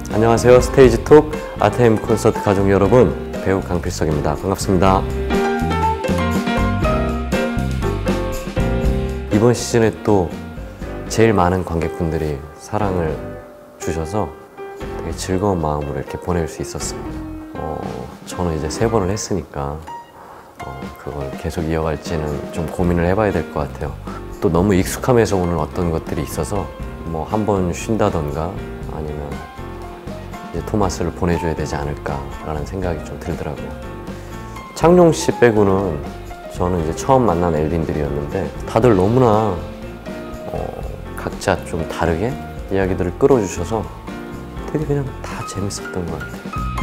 안녕하세요. 스테이지톡 아트엠 콘서트 가족 여러분, 배우 강필석입니다. 반갑습니다. 이번 시즌에 또 제일 많은 관객분들이 사랑을 주셔서 되게 즐거운 마음으로 이렇게 보낼 수 있었습니다. 저는 이제 3번을 했으니까 그걸 계속 이어갈지는 좀 고민을 해봐야 될 것 같아요. 또 너무 익숙함에서 오는 어떤 것들이 있어서 뭐 한 번 쉰다던가 아니면 이제 토마스를 보내줘야 되지 않을까라는 생각이 좀 들더라고요. 창룡 씨 빼고는 저는 이제 처음 만난 엘빈들이었는데 다들 너무나 각자 좀 다르게 이야기들을 끌어주셔서 되게 그냥 다 재밌었던 것 같아요.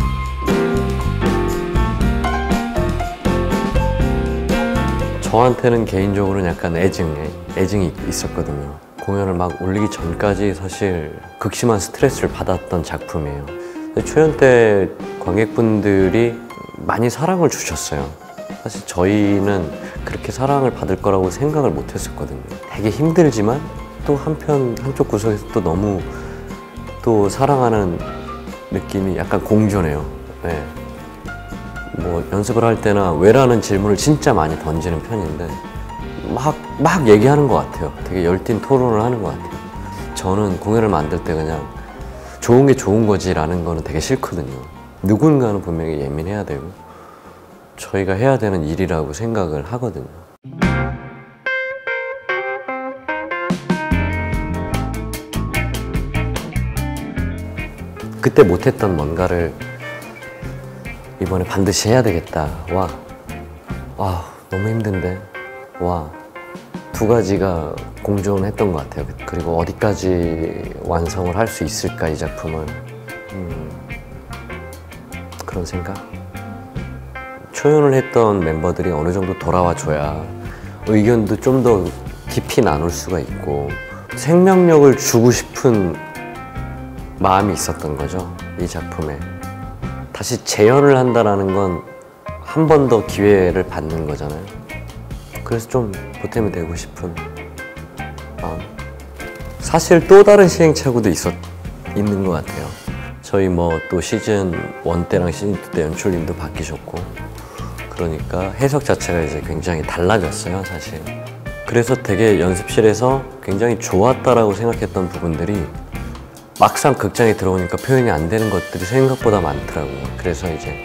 저한테는 개인적으로는 약간 애증이 있었거든요. 공연을 막 올리기 전까지 사실 극심한 스트레스를 받았던 작품이에요. 초연 때 관객분들이 많이 사랑을 주셨어요. 사실 저희는 그렇게 사랑을 받을 거라고 생각을 못 했었거든요. 되게 힘들지만 또 한쪽 구석에서 또 너무 또 사랑하는 느낌이 약간 공존해요. 네. 뭐 연습을 할 때나 왜라는 질문을 진짜 많이 던지는 편인데 막 얘기하는 것 같아요. 되게 열띤 토론을 하는 것 같아요. 저는 공연을 만들 때 그냥 좋은 게 좋은 거지 라는 거는 되게 싫거든요. 누군가는 분명히 예민해야 되고 저희가 해야 되는 일이라고 생각을 하거든요. 그때 못했던 뭔가를 이번에 반드시 해야 되겠다. 너무 힘든데. 두 가지가 공존했던 것 같아요. 그리고 어디까지 완성을 할 수 있을까, 이 작품을. 그런 생각? 초연을 했던 멤버들이 어느 정도 돌아와줘야 의견도 좀 더 깊이 나눌 수가 있고 생명력을 주고 싶은 마음이 있었던 거죠, 이 작품에. 다시 재연을 한다는 건 한 번 더 기회를 받는 거잖아요. 그래서 좀 보탬이 되고 싶은 마음. 사실 또 다른 시행착오도 있는 것 같아요. 저희 뭐 또 시즌 1 때랑 시즌 2 때 연출님도 바뀌셨고 그러니까 해석 자체가 이제 굉장히 달라졌어요, 사실. 그래서 되게 연습실에서 굉장히 좋았다라고 생각했던 부분들이 막상 극장에 들어오니까 표현이 안 되는 것들이 생각보다 많더라고요. 그래서 이제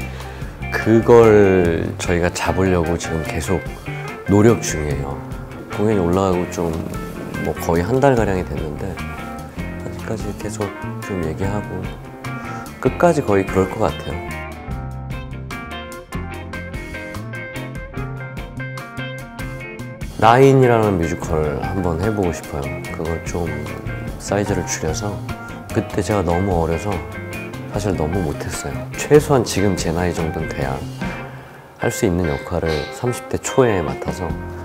그걸 저희가 잡으려고 지금 계속 노력 중이에요. 공연이 올라가고 좀 뭐 거의 한 달가량이 됐는데 아직까지 계속 좀 얘기하고 끝까지 거의 그럴 것 같아요. 나인이라는 뮤지컬을 한번 해보고 싶어요. 그걸 좀 사이즈를 줄여서 그때 제가 너무 어려서 사실 너무 못했어요. 최소한 지금 제 나이 정도는 돼야 할 수 있는 역할을 30대 초에 맡아서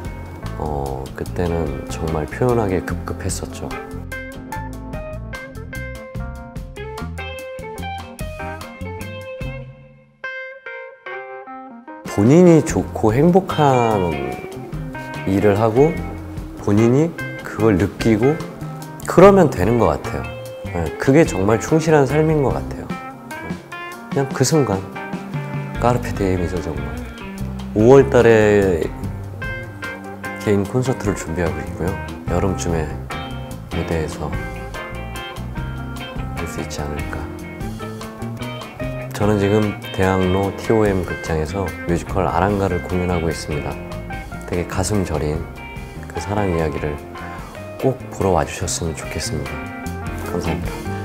그때는 정말 표현하기 급급했었죠. 본인이 좋고 행복한 일을 하고 본인이 그걸 느끼고 그러면 되는 것 같아요. 그게 정말 충실한 삶인 것 같아요. 그냥 그 순간 까르페 디엠이죠, 정말. 5월 달에 개인 콘서트를 준비하고 있고요. 여름쯤에 무대에서 볼 수 있지 않을까. 저는 지금 대학로 TOM 극장에서 뮤지컬 아랑가를 공연하고 있습니다. 되게 가슴 저린 그 사랑 이야기를 꼭 보러 와주셨으면 좋겠습니다. 감사합니다.